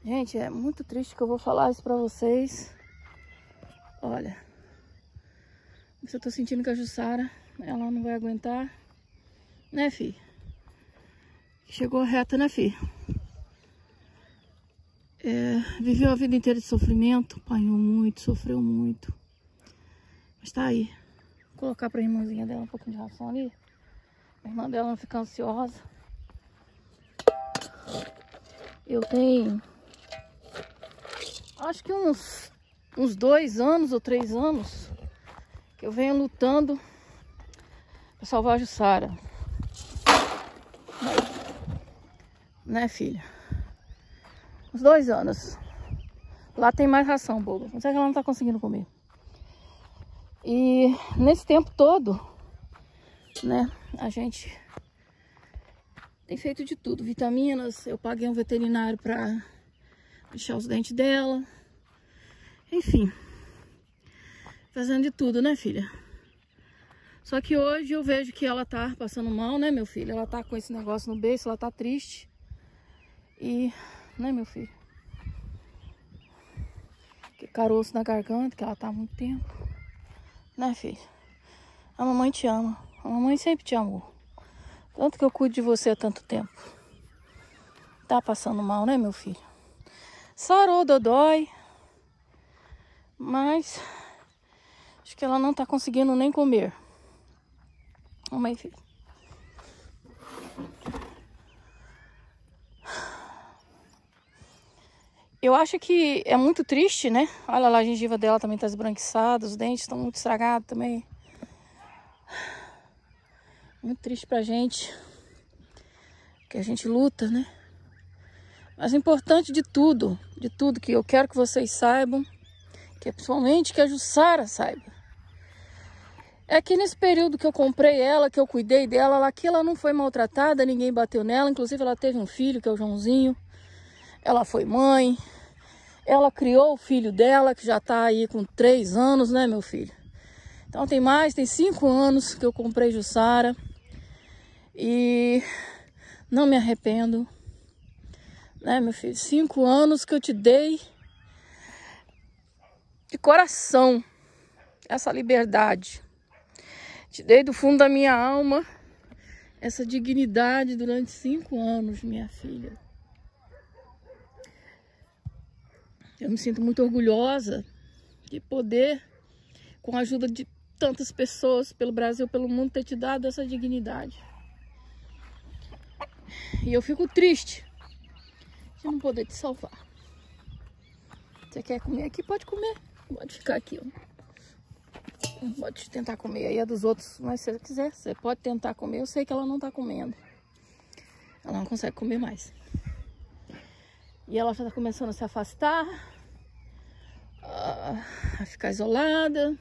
Gente, é muito triste que eu vou falar isso pra vocês. Olha, eu tô sentindo que a Jussara, ela não vai aguentar, né, fi? Chegou reta, né, fi? Viveu a vida inteira de sofrimento, apanhou muito, sofreu muito. Mas tá aí. Vou colocar pra irmãzinha dela um pouquinho de ração ali. A irmã dela não fica ansiosa. Eu tenho, acho que uns 2 anos ou 3 anos que eu venho lutando pra salvar a Jussara. Né, filha? Uns 2 anos. Lá tem mais ração, boba. Mas é que ela não tá conseguindo comer. E nesse tempo todo, né, a gente tem feito de tudo. Vitaminas, eu paguei um veterinário pra lixar os dentes dela. Enfim, fazendo de tudo, né, filha? Só que hoje eu vejo que ela tá passando mal, né, meu filho? Ela tá com esse negócio no beiço, ela tá triste. E, né, meu filho? Que caroço na garganta, que ela tá há muito tempo. Né, filho? A mamãe te ama. A mamãe sempre te amou. Tanto que eu cuido de você há tanto tempo. Tá passando mal, né, meu filho? Sarou, dodói. Mas acho que ela não tá conseguindo nem comer. Mamãe, filho. Eu acho que é muito triste, né? Olha lá, a gengiva dela também tá esbranquiçada, os dentes estão muito estragados também. Muito triste pra gente, que a gente luta, né? Mas o importante de tudo que eu quero que vocês saibam, que é principalmente que a Jussara saiba, é que nesse período que eu comprei ela, que eu cuidei dela, aqui ela não foi maltratada, ninguém bateu nela, inclusive ela teve um filho, que é o Joãozinho. Ela foi mãe, ela criou o filho dela, que já tá aí com 3 anos, né, meu filho? Então tem 5 anos que eu comprei Jussara. E não me arrependo, né, meu filho? 5 anos que eu te dei de coração essa liberdade. Te dei do fundo da minha alma essa dignidade durante 5 anos, minha filha. Eu me sinto muito orgulhosa de poder, com a ajuda de tantas pessoas pelo Brasil, pelo mundo, ter te dado essa dignidade. E eu fico triste de não poder te salvar. Você quer comer aqui? Pode comer. Pode ficar aqui, ó. Pode tentar comer aí, é dos outros. Mas se você quiser, você pode tentar comer. Eu sei que ela não tá comendo. Ela não consegue comer mais. E ela já tá começando a se afastar, a ficar isolada.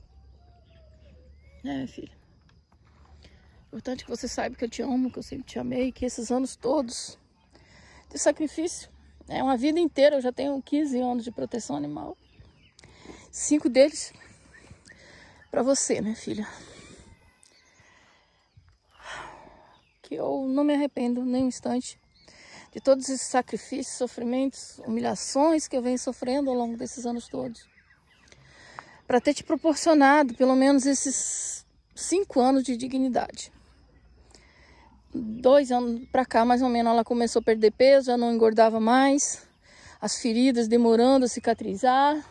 Né, filha? Importante que você saiba que eu te amo, que eu sempre te amei, que esses anos todos de sacrifício, é uma vida inteira. Eu já tenho 15 anos de proteção animal. 5 deles para você, minha filha. Que eu não me arrependo nem um instante de todos esses sacrifícios, sofrimentos, humilhações que eu venho sofrendo ao longo desses anos todos. Para ter te proporcionado pelo menos esses 5 anos de dignidade. 2 anos pra cá, mais ou menos, ela começou a perder peso, já não engordava mais. As feridas demorando a cicatrizar.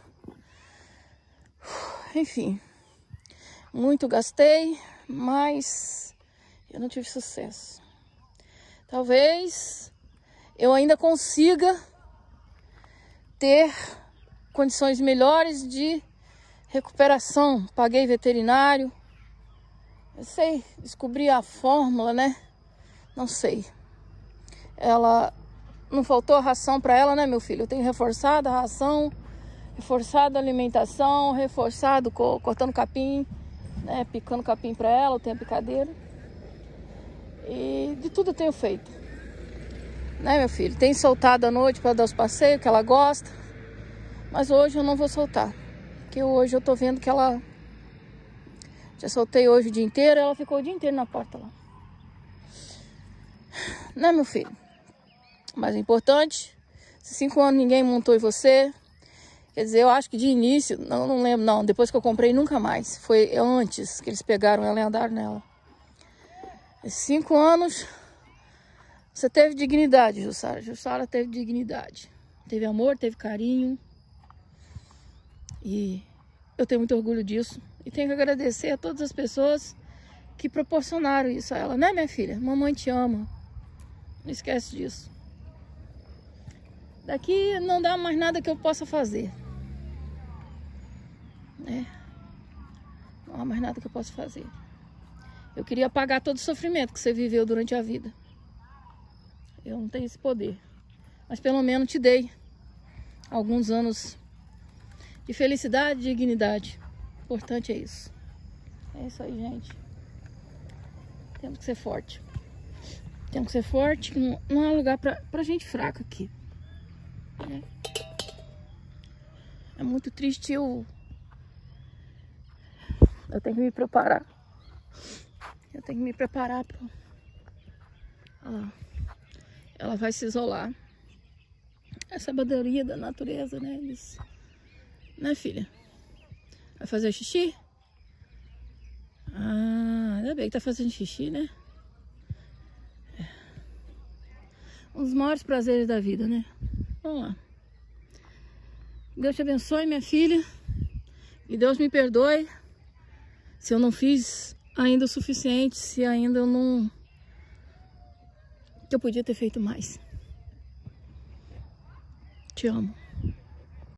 Enfim, muito gastei, mas eu não tive sucesso. Talvez eu ainda consiga ter condições melhores de recuperação. Paguei veterinário. Eu sei, descobri a fórmula, né? Não sei. Ela não faltou ração para ela, né, meu filho? Eu tenho reforçado a ração, reforçado a alimentação, reforçado cortando capim, né, picando capim para ela, eu tenho a picadeira. E de tudo eu tenho feito. Né, meu filho? Tenho soltado à noite para dar os passeios que ela gosta. Mas hoje eu não vou soltar. Porque hoje eu tô vendo que ela... Já soltei hoje o dia inteiro, ela ficou o dia inteiro na porta lá. Né, meu filho? Mas o importante, Esses 5 anos ninguém montou em você. Quer dizer, eu acho que de início, não lembro não, depois que eu comprei nunca mais. Foi antes que eles pegaram ela e andaram nela. Esses 5 anos, você teve dignidade, Jussara. Jussara teve dignidade. Teve amor, teve carinho. E eu tenho muito orgulho disso. E tenho que agradecer a todas as pessoas que proporcionaram isso a ela. Né, minha filha? Mamãe te ama. Não esquece disso. Daqui não dá mais nada que eu possa fazer. Né? Não há mais nada que eu possa fazer. Eu queria apagar todo o sofrimento que você viveu durante a vida. Eu não tenho esse poder. Mas pelo menos te dei alguns anos de felicidade e dignidade. O importante é isso. É isso aí, gente. Temos que ser forte. Temos que ser forte. Não há lugar pra gente fraca aqui. É muito triste. Eu tenho que me preparar. Eu tenho que me preparar pra... Olha lá. Ela vai se isolar. É sabedoria da natureza, né? Eles... Né, filha? Vai fazer xixi? Ah, ainda bem que tá fazendo xixi, né? É. Um dos maiores prazeres da vida, né? Vamos lá. Deus te abençoe, minha filha. E Deus me perdoe se eu não fiz ainda o suficiente, se ainda eu não... que eu podia ter feito mais. Te amo.